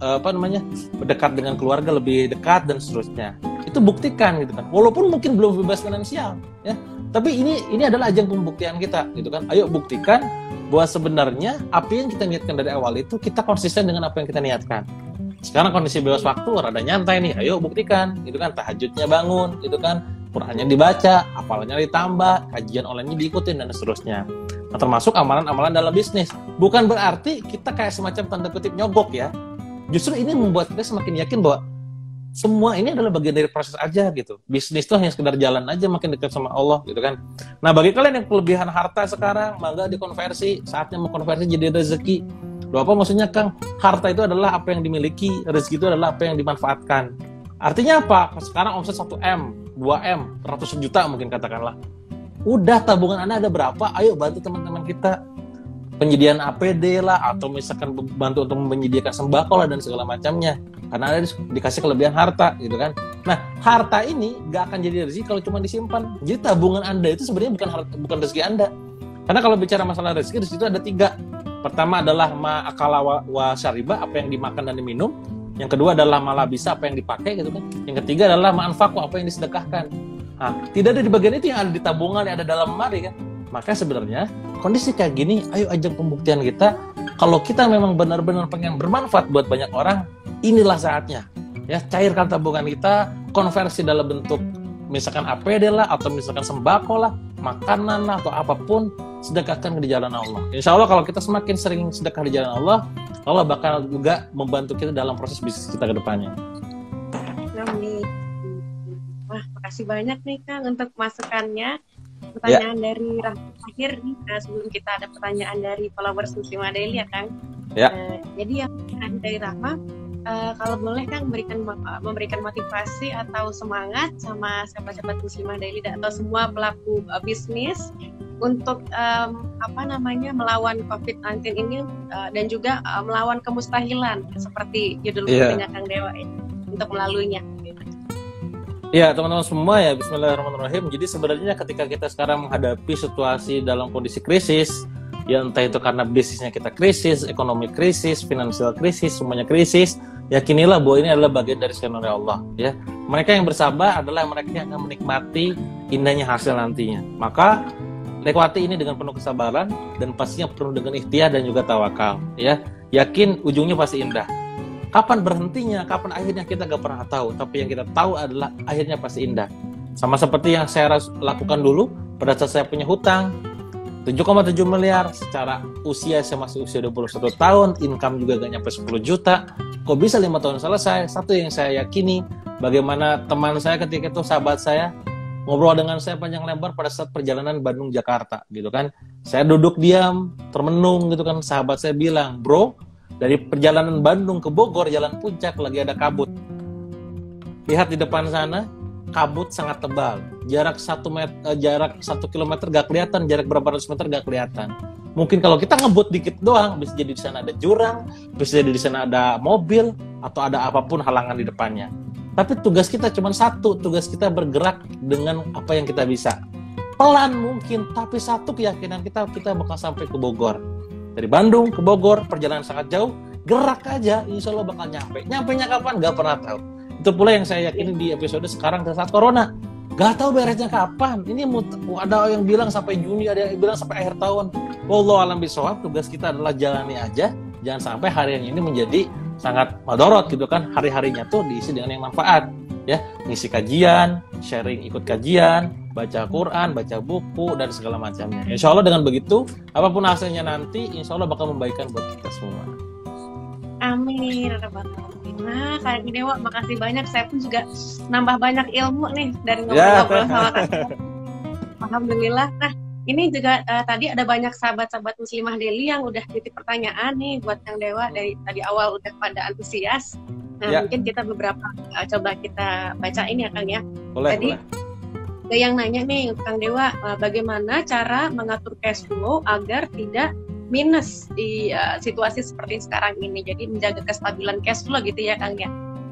berdekat dengan keluarga lebih dekat dan seterusnya. Itu buktikan gitu kan. Walaupun mungkin belum bebas finansial ya. Tapi ini adalah ajang pembuktian kita gitu kan. Ayo buktikan bahwa sebenarnya apa yang kita niatkan dari awal itu kita konsisten dengan apa yang kita niatkan. Sekarang kondisi bebas waktu rada nyantai nih, ayo buktikan gitu kan, tahajudnya bangun gitu kan, Qur'annya dibaca, hafalannya ditambah, kajian online-nya diikutin dan seterusnya. Nah, termasuk amalan-amalan dalam bisnis. Bukan berarti kita kayak semacam tanda kutip nyogok ya. Justru ini membuat kita semakin yakin bahwa semua ini adalah bagian dari proses aja gitu. Bisnis itu hanya sekedar jalan aja makin dekat sama Allah gitu kan. Nah bagi kalian yang kelebihan harta sekarang, mangga dikonversi, saatnya mau konversi jadi rezeki. Loh apa maksudnya Kang? Harta itu adalah apa yang dimiliki, rezeki itu adalah apa yang dimanfaatkan. Artinya apa? Sekarang omset 1M, 2M, 100 juta mungkin katakanlah. Udah tabungan Anda ada berapa? Ayo bantu teman-teman kita. Penyediaan APD lah, atau misalkan bantu untuk menyediakan sembako lah dan segala macamnya. Karena Anda dikasih kelebihan harta gitu kan. Nah, harta ini nggak akan jadi rezeki kalau cuma disimpan. Jadi tabungan Anda itu sebenarnya bukan rezeki Anda. Karena kalau bicara masalah rezeki, di situ ada 3. Pertama adalah ma'akala wa syariba, apa yang dimakan dan diminum. Yang kedua adalah malabisa, apa yang dipakai gitu kan. Yang ketiga adalah ma'anfaku, apa yang disedekahkan. Nah, tidak ada di bagian itu yang ada di tabungan, yang ada dalam lemari kan. Maka sebenarnya kondisi kayak gini, ayo ajak pembuktian kita. Kalau kita memang benar-benar pengen bermanfaat buat banyak orang, inilah saatnya. Ya, cairkan tabungan kita, konversi dalam bentuk misalkan APD lah, atau misalkan sembako lah, makanan lah, atau apapun, sedekahkan di jalan Allah. Insya Allah kalau kita semakin sering sedekah di jalan Allah, Allah bakal juga membantu kita dalam proses bisnis kita ke depannya. Amin. Wah, makasih banyak nih Kang untuk masukannya. Pertanyaan dari Rahmat akhir nih, sebelum kita ada pertanyaan dari followers Muslimah Daily ya Kang. Ya. Jadi yang dari Rahmat, kalau boleh Kang memberikan motivasi atau semangat sama sahabat-sahabat Muslimah Daily atau semua pelaku bisnis untuk melawan COVID-19 ini dan juga melawan kemustahilan seperti judul bukunya Kang Dewa ini untuk melaluinya. Ya teman-teman semua ya, Bismillahirrahmanirrahim. Jadi sebenarnya ketika kita sekarang menghadapi situasi dalam kondisi krisis, ya entah itu karena bisnisnya kita krisis, ekonomi krisis, finansial krisis, semuanya krisis, yakinilah bahwa ini adalah bagian dari skenario Allah. Ya, mereka yang bersabar adalah mereka yang akan menikmati indahnya hasil nantinya. Maka lewati ini dengan penuh kesabaran dan pastinya penuh dengan ikhtiar dan juga tawakal. Ya, yakin ujungnya pasti indah. Kapan berhentinya, kapan akhirnya kita gak pernah tahu. Tapi yang kita tahu adalah akhirnya pasti indah. Sama seperti yang saya lakukan dulu pada saat saya punya hutang 7,7 miliar secara usia, saya masih usia 21 tahun, income juga gak nyampe 10 juta. Kok bisa 5 tahun selesai? Satu yang saya yakini, bagaimana teman saya ketika itu, sahabat saya, ngobrol dengan saya panjang lebar pada saat perjalanan Bandung-Jakarta gitu kan. Saya duduk diam, termenung gitu kan. Sahabat saya bilang, bro, dari perjalanan Bandung ke Bogor, jalan puncak lagi ada kabut. Lihat di depan sana, kabut sangat tebal. Jarak 1 kilometer gak kelihatan, jarak berapa ratus meter gak kelihatan. Mungkin kalau kita ngebut dikit doang, bisa jadi di sana ada jurang, bisa jadi di sana ada mobil, atau ada apapun halangan di depannya. Tapi tugas kita cuma satu, tugas kita bergerak dengan apa yang kita bisa. Pelan mungkin, tapi satu keyakinan kita bakal sampai ke Bogor. Dari Bandung ke Bogor, perjalanan sangat jauh, gerak aja, insya Allah bakal nyampe. Nyampenya kapan? Gak pernah tahu. Itu pula yang saya yakini di episode sekarang saat Corona. Gak tahu beresnya kapan. Ini ada yang bilang sampai Juni, ada yang bilang sampai akhir tahun. Wallahu a'lam bishawab, tugas kita adalah jalani aja. Jangan sampai harian ini menjadi sangat madorot gitu kan. Hari-harinya tuh diisi dengan yang manfaat. Ya, ngisi kajian, sharing ikut kajian, baca Quran, baca buku, dan segala macamnya. Insya Allah dengan begitu, apapun hasilnya nanti, insya Allah bakal membaikkan buat kita semua. Amin. Nah, Kak Dewa, makasih banyak. Saya pun juga nambah banyak ilmu nih dari ngobrol-ngobrol sama Kak Dewa. Alhamdulillah. Nah, ini juga tadi ada banyak sahabat-sahabat Muslimah Daily yang udah titip pertanyaan nih buat Kang Dewa dari tadi awal udah pada antusias. Nah, mungkin kita beberapa coba kita bacain ya Kang ya. Boleh, Tadi ada yang nanya nih Kang Dewa, bagaimana cara mengatur cash flow agar tidak minus di situasi seperti sekarang ini. Jadi menjaga kestabilan cash flow gitu ya Kang ya.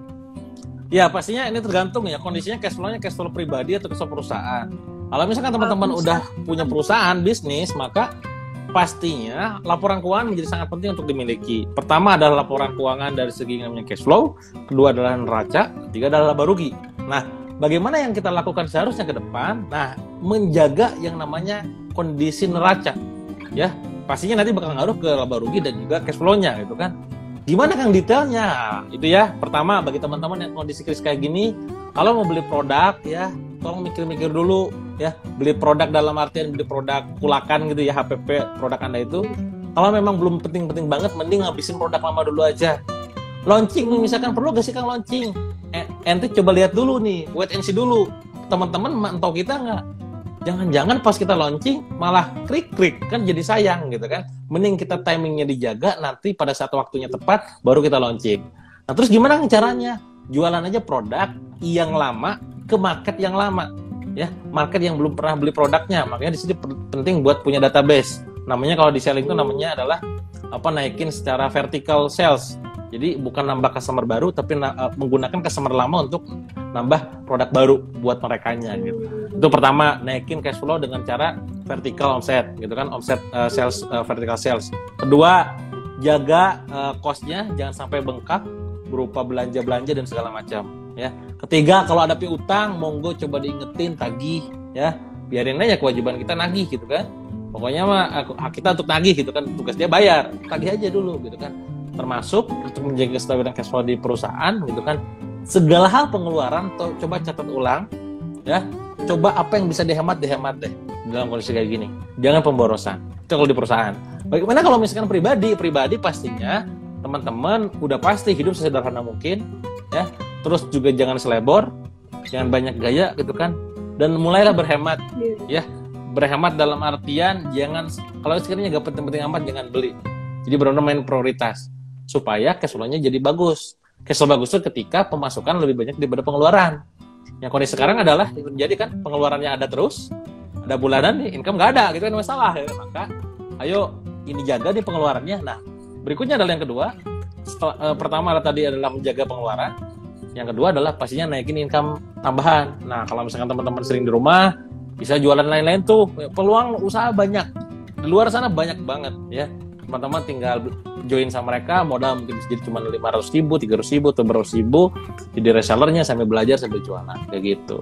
Ya pastinya ini tergantung ya kondisinya cash flow-nya cash flow pribadi atau cash flow perusahaan. Kalau misalkan teman-teman udah punya perusahaan bisnis, maka pastinya laporan keuangan menjadi sangat penting untuk dimiliki. Pertama adalah laporan keuangan dari segi namanya cash flow, kedua adalah neraca, ketiga adalah laba rugi. Nah, bagaimana yang kita lakukan seharusnya ke depan? Nah, menjaga yang namanya kondisi neraca. Ya, pastinya nanti bakal ngaruh ke laba rugi dan juga cash flow-nya gitu kan. Gimana Kang detailnya? Itu ya, pertama bagi teman-teman yang kondisi krisis kayak gini, kalau mau beli produk ya, tolong mikir-mikir dulu ya, beli produk dalam artian beli produk kulakan gitu ya, HPP produk Anda itu. Kalau memang belum penting-penting banget, mending ngabisin produk lama dulu aja. Launching misalkan perlu gak sih Kang launching? Ente coba lihat dulu nih, wait and see dulu. Teman-teman mantau kita nggak? Jangan-jangan pas kita launching malah krik-krik, kan jadi sayang gitu kan. Mending kita timingnya dijaga, nanti pada saat waktunya tepat baru kita launching. Nah terus gimana caranya? Jualan aja produk yang lama ke market yang lama. Ya, market yang belum pernah beli produknya. Makanya di sini penting buat punya database. Namanya kalau di selling itu namanya adalah naikin secara vertical sales. Jadi bukan nambah customer baru, tapi menggunakan customer lama untuk nambah produk baru buat merekanya gitu. Itu pertama, naikin cash flow dengan cara vertical omset gitu kan, omset sales, vertical sales. Kedua, jaga cost-nya jangan sampai bengkak berupa belanja-belanja dan segala macam ya. Ketiga, kalau ada piutang monggo coba diingetin, tagih ya, biarin aja kewajiban kita nagih gitu kan. Pokoknya mah hak kita untuk nagih gitu kan, tugas dia bayar, tagih aja dulu gitu kan. Termasuk untuk menjaga kestabilan cash flow di perusahaan gitu kan. Segala hal pengeluaran coba catat ulang ya. Coba apa yang bisa dihemat deh dalam kondisi kayak gini. Jangan pemborosan. Itu kalau di perusahaan. Bagaimana kalau misalkan pribadi pastinya teman-teman udah pasti hidup sesederhana mungkin ya. Terus juga jangan selebor, jangan banyak gaya gitu kan. Dan mulailah berhemat ya. Berhemat dalam artian jangan, kalau sekiranya gak penting-penting amat jangan beli. Jadi benar-benar main prioritas supaya cash flow-nya jadi bagus. Cash flow bagus itu ketika pemasukan lebih banyak daripada pengeluaran. Yang kondisi sekarang adalah jadi kan pengeluarannya ada terus, ada bulanan nih income nggak ada, gitu kan masalah ya. Maka ayo ini jaga nih pengeluarannya. Nah berikutnya adalah yang kedua. Pertama tadi adalah menjaga pengeluaran. Yang kedua adalah pastinya naikin income tambahan. Nah kalau misalkan teman-teman sering di rumah, bisa jualan lain-lain tuh, peluang usaha banyak di luar sana, banyak banget ya. Teman-teman tinggal join sama mereka, modal mungkin jadi cuma 500.000, 300.000 atau 200.000, jadi resellernya sambil belajar sambil jualan kayak gitu.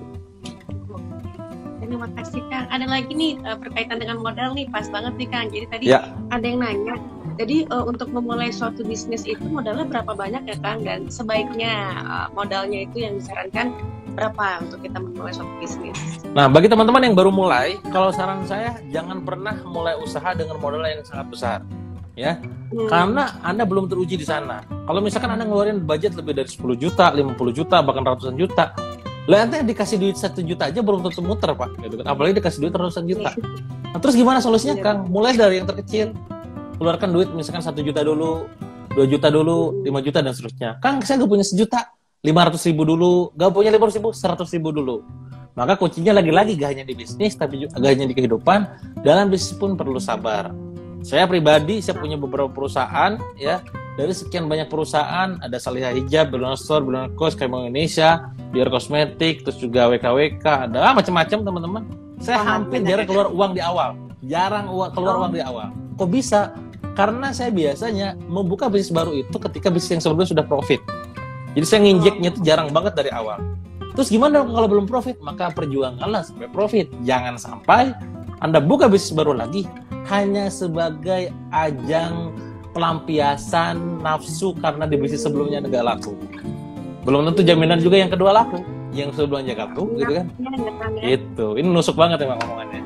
Terima kasih Kang. Ada lagi nih berkaitan dengan modal nih, pas banget nih Kang. Jadi tadi ada yang nanya, jadi untuk memulai suatu bisnis itu modalnya berapa banyak ya Kang? Dan sebaiknya modalnya itu yang disarankan berapa untuk kita memulai suatu bisnis? Nah, bagi teman-teman yang baru mulai, kalau saran saya jangan pernah mulai usaha dengan modal yang sangat besar, ya. Karena Anda belum teruji di sana. Kalau misalkan Anda ngeluarin budget lebih dari 10 juta, 50 juta, bahkan ratusan juta, lah Anda dikasih duit 1 juta aja belum tentu muter, Pak. Gitu kan. Apalagi dikasih duit ratusan juta. Nah, terus gimana solusinya, Kang? Mulai dari yang terkecil. Keluarkan duit misalkan 1 juta dulu, 2 juta dulu, 5 juta dan seterusnya. Kang, saya nggak punya 1 juta. 500.000 dulu, gak punya 500.000, 100.000 dulu. Maka kuncinya lagi-lagi gak hanya di bisnis, tapi juga gak hanya di kehidupan. Dalam bisnis pun perlu sabar. Saya pribadi, saya punya beberapa perusahaan, ya. Dari sekian banyak perusahaan, ada Salihah Hijab, Bellona Store, Bellona Kos, Kemang Indonesia, Dior Kosmetik, terus juga WKWK, ada macam-macam teman-teman. Saya hampir jarang keluar uang di awal, keluar uang di awal. Kok bisa? Karena saya biasanya membuka bisnis baru itu ketika bisnis yang sebelumnya sudah profit. Jadi saya nginjeknya itu jarang banget dari awal. Terus gimana kalau belum profit? Maka perjuanganlah sampai profit. Jangan sampai Anda buka bisnis baru lagi hanya sebagai ajang pelampiasan nafsu karena di bisnis sebelumnya nggak laku. Belum tentu jaminan juga yang kedua laku, yang sebelumnya laku, gitu kan? Itu, ini nusuk banget emang omongannya.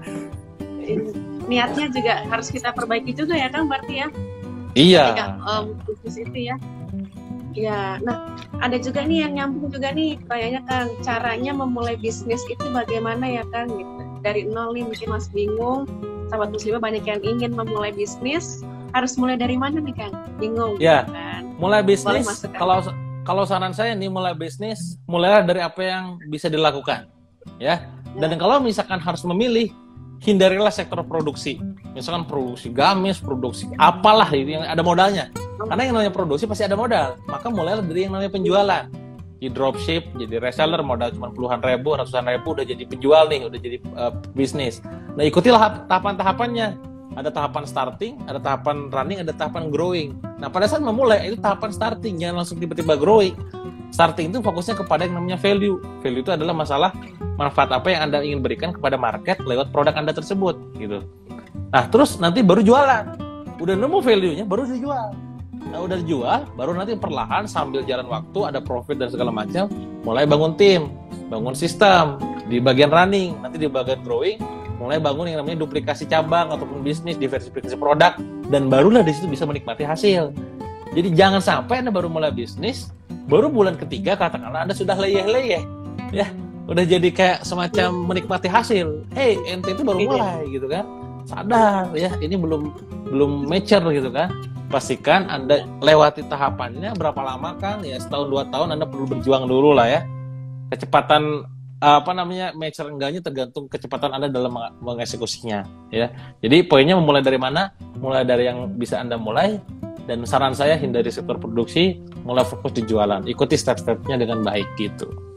Niatnya juga harus kita perbaiki juga ya Kang, berarti ya? Iya. Bisnis itu ya. Ya, nah ada juga nih yang nyambung juga nih, kayaknya Kang, caranya memulai bisnis itu bagaimana ya Kang? Gitu. Dari nol nih mungkin masih bingung, sahabat muslimah banyak yang ingin memulai bisnis, harus mulai dari mana nih Kang? Bingung. Ya, kan? Mulai bisnis, kalau saran saya nih mulai bisnis, mulailah dari apa yang bisa dilakukan, ya. Dan kalau misalkan harus memilih, hindarilah sektor produksi. Misalkan produksi gamis, produksi apalah ini yang ada modalnya. Karena yang namanya produksi pasti ada modal. Maka mulailah dari yang namanya penjualan. Di dropship, jadi reseller, modal cuma puluhan ribu, ratusan ribu, udah jadi penjual nih, udah jadi bisnis. Nah ikutilah tahapan-tahapannya. Ada tahapan starting, ada tahapan running, ada tahapan growing. Nah pada saat memulai, itu tahapan starting, jangan langsung tiba-tiba growing. Starting itu fokusnya kepada yang namanya value. Value itu adalah masalah manfaat apa yang Anda ingin berikan kepada market lewat produk Anda tersebut, gitu. Nah, terus nanti baru jualan. Udah nemu value-nya, baru dijual. Nah, udah dijual, baru nanti perlahan sambil jalan waktu, ada profit dan segala macam, mulai bangun tim, bangun sistem, di bagian running, nanti di bagian growing, mulai bangun yang namanya duplikasi cabang ataupun bisnis, diversifikasi produk, dan barulah di situ bisa menikmati hasil. Jadi jangan sampai Anda baru mulai bisnis, baru bulan ketiga katakanlah Anda sudah leyeh-leyeh, ya, udah jadi kayak semacam menikmati hasil. Hey, ente itu baru mulai gitu kan, sadar ya, ini belum mature gitu kan. Pastikan Anda lewati tahapannya berapa lama kan, ya setahun 2 tahun Anda perlu berjuang dulu lah ya. Kecepatan mature enggaknya tergantung kecepatan Anda dalam mengeksekusinya ya. Jadi poinnya memulai dari mana? Mulai dari yang bisa Anda mulai. Dan saran saya hindari sektor produksi, mulai fokus di jualan. Ikuti step-stepnya dengan baik gitu.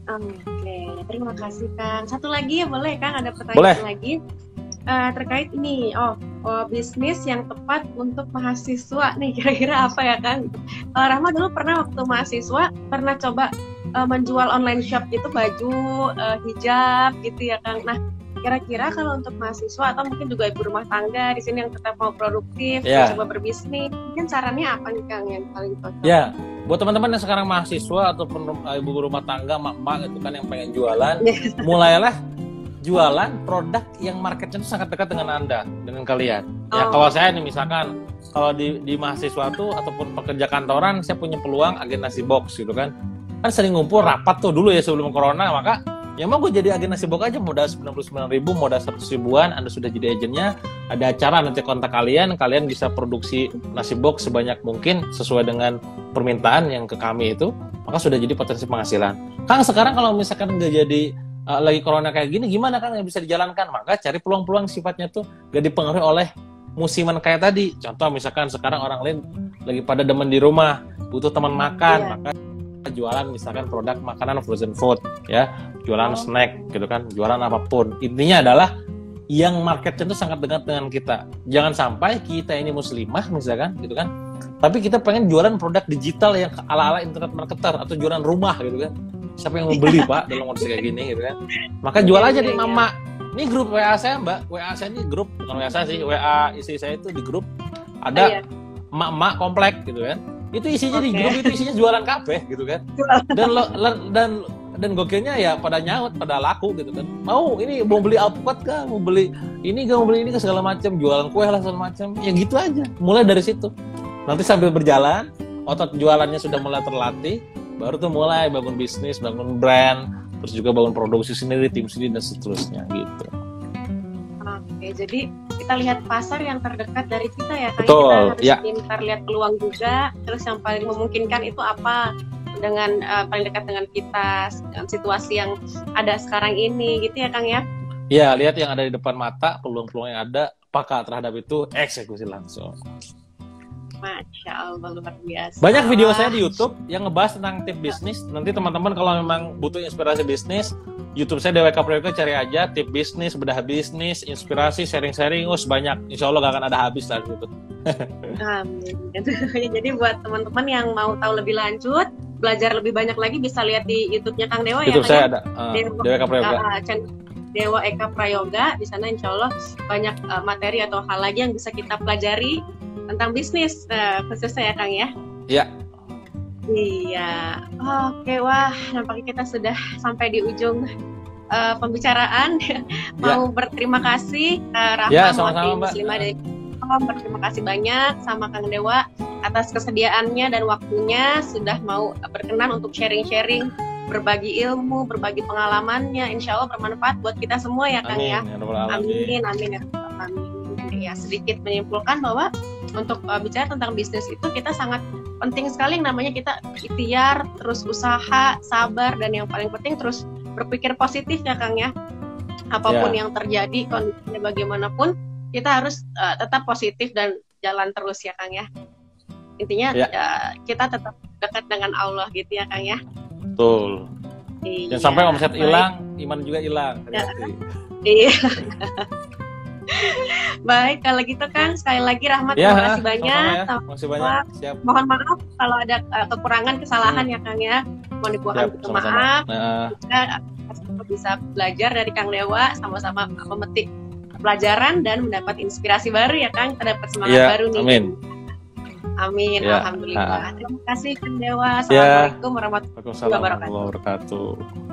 Oke, terima kasih Kang. Satu lagi ya boleh Kang, ada pertanyaan Boleh. lagi terkait ini. Bisnis yang tepat untuk mahasiswa nih, kira-kira apa ya Kang? Rahma dulu pernah waktu mahasiswa pernah coba menjual online shop gitu, baju, hijab gitu ya Kang. Nah, kira-kira kalau untuk mahasiswa atau mungkin juga ibu rumah tangga di sini yang tetap mau produktif, coba berbisnis, mungkin sarannya apa nih Kang yang paling cocok? Ya, buat teman-teman yang sekarang mahasiswa ataupun ibu rumah tangga, mak-mak gitu kan yang pengen jualan, mulailah jualan produk yang marketnya itu sangat dekat dengan Anda, dengan kalian. Ya, kalau saya nih misalkan kalau di mahasiswa tuh ataupun pekerja kantoran, saya punya peluang agen nasi box gitu kan. Kan sering ngumpul rapat tuh dulu ya sebelum corona, maka ya mau gue jadi agen nasi box aja, modal 99.000, modal 100 ribuan, Anda sudah jadi agennya, ada acara nanti kontak kalian bisa produksi nasi box sebanyak mungkin sesuai dengan permintaan yang ke kami itu, maka sudah jadi potensi penghasilan. Kang, sekarang kalau misalkan nggak jadi lagi corona kayak gini, gimana Kang yang bisa dijalankan? Maka cari peluang-peluang sifatnya tuh gak dipengaruhi oleh musiman kayak tadi. Contoh misalkan sekarang orang lain lagi pada demen di rumah, butuh teman makan, maka jualan misalkan produk makanan frozen food, ya, jualan snack gitu kan, jualan apapun. Intinya adalah yang marketnya itu sangat dekat dengan kita. Jangan sampai kita ini muslimah misalkan gitu kan, tapi kita pengen jualan produk digital yang ala-ala internet marketer atau jualan rumah gitu kan. Siapa yang mau beli Pak dalam kondisi kayak gini gitu kan. Maka jual aja nih mama. Ini grup WA saya Mbak. WA saya ini grup, bukan WA saya sih, WA istri saya itu di grup ada emak-emak komplek gitu kan. Itu isinya di grup itu isinya jualan kabeh gitu kan. Dan gokilnya ya pada nyaut, pada laku gitu kan. Mau beli alpukat kah? Mau beli ini kah? Mau beli ini kah? Segala macam, jualan kue lah segala macam. Ya gitu aja. Mulai dari situ. Nanti sambil berjalan, otot jualannya sudah mulai terlatih, baru tuh mulai bangun bisnis, bangun brand, terus juga bangun produksi sendiri, tim sendiri dan seterusnya gitu. Oke, jadi kita lihat pasar yang terdekat dari kita ya, Kang. Betul, kita harus pintar lihat peluang juga, terus yang paling memungkinkan itu apa dengan paling dekat dengan kita, dengan situasi yang ada sekarang ini gitu ya Kang ya. Iya, lihat yang ada di depan mata, peluang-peluang yang ada, peka terhadap itu, eksekusi langsung. Masya Allah, luar biasa. Banyak video saya di YouTube yang ngebahas tentang tip bisnis. Nanti teman-teman kalau memang butuh inspirasi bisnis, YouTube saya DWK Prayoga, cari aja tip bisnis, bedah bisnis, inspirasi, sharing-sharing, banyak. Insya Allah gak akan ada habis lah gitu. Amin. Jadi buat teman-teman yang mau tahu lebih lanjut, belajar lebih banyak lagi, bisa lihat di YouTube-nya Kang Dewa. YouTube saya ada DWK Prayoga. Dewa Eka Prayoga. Di sana Insya Allah banyak materi atau hal lagi yang bisa kita pelajari tentang bisnis, khususnya ya Kang ya. Iya. Iya. Oke, wah, nampaknya kita sudah sampai di ujung pembicaraan. Mau berterima kasih Rahma Muslimah dari berterima kasih banyak sama Kang Dewa atas kesediaannya dan waktunya sudah mau berkenan untuk sharing-sharing, berbagi ilmu, berbagi pengalamannya. Insya Allah bermanfaat buat kita semua ya Kang ya. Amin, amin, amin. Ya, sedikit menyimpulkan bahwa untuk bicara tentang bisnis itu kita sangat penting sekali yang namanya kita ikhtiar, terus usaha, sabar, dan yang paling penting terus berpikir positif ya Kang ya. Apapun yang terjadi, kondisinya bagaimanapun, kita harus tetap positif dan jalan terus ya Kang ya. Intinya kita tetap dekat dengan Allah gitu ya Kang ya. Betul. Iya. Jangan sampai omset hilang, iman juga hilang. Iya. Baik, kalau gitu Kang, sekali lagi Rahmat, terima kasih banyak. Makasih banyak. Siap. Mohon maaf kalau ada kekurangan, kesalahan ya Kang ya. Mohon dibuatkan maaf. Kita bisa belajar dari Kang Dewa, sama-sama memetik pelajaran dan mendapat inspirasi baru ya Kang. Kita dapat semangat baru nih. Amin. Amin, alhamdulillah. Terima kasih Kang Dewa. Assalamualaikum warahmatullahi wabarakatuh.